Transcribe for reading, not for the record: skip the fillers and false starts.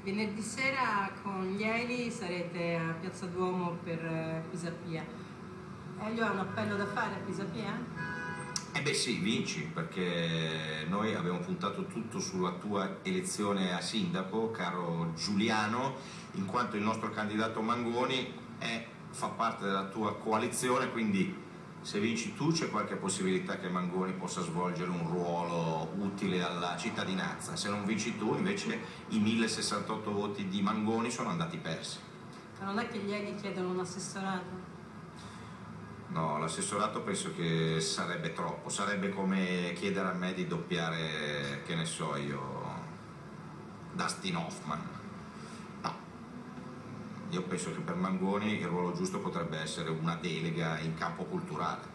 Venerdì sera con gli Eli sarete a Piazza Duomo per Pisapia. Elio ha un appello da fare a Pisapia? Eh beh sì, vinci, perché noi abbiamo puntato tutto sulla tua elezione a sindaco, caro Giuliano, in quanto il nostro candidato Mangoni fa parte della tua coalizione, quindi se vinci tu c'è qualche possibilità che Mangoni possa svolgere un ruolo utile alla cittadinanza. Se non vinci tu, invece, i 1068 voti di Mangoni sono andati persi. Ma non è che gli Eli chiedono un assessorato? No, l'assessorato penso che sarebbe troppo, sarebbe come chiedere a me di doppiare, che ne so io, Dustin Hoffman. No, io penso che per Mangoni il ruolo giusto potrebbe essere una delega in campo culturale.